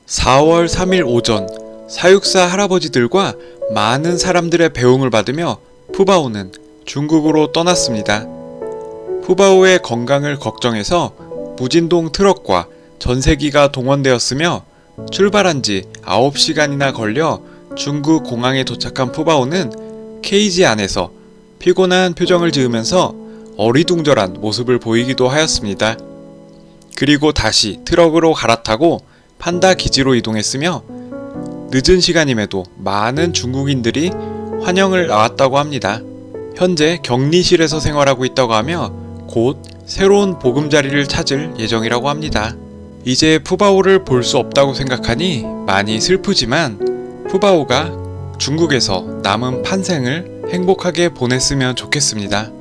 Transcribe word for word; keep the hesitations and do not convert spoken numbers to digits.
사월 삼일 오전, 사육사 할아버지들과 많은 사람들의 배웅을 받으며 푸바오는 중국으로 떠났습니다. 푸바오의 건강을 걱정해서 무진동 트럭과 전세기가 동원되었으며 출발한 지 아홉 시간이나 걸려 중국 공항에 도착한 푸바오는 케이지 안에서 피곤한 표정을 지으면서 어리둥절한 모습을 보이기도 하였습니다. 그리고 다시 트럭으로 갈아타고 판다 기지로 이동했으며 늦은 시간임에도 많은 중국인들이 환영을 나왔다고 합니다. 현재 격리실에서 생활하고 있다고 하며 곧 새로운 보금자리를 찾을 예정이라고 합니다. 이제 푸바오를 볼 수 없다고 생각하니 많이 슬프지만 푸바오가 중국에서 남은 판생을 행복하게 보냈으면 좋겠습니다.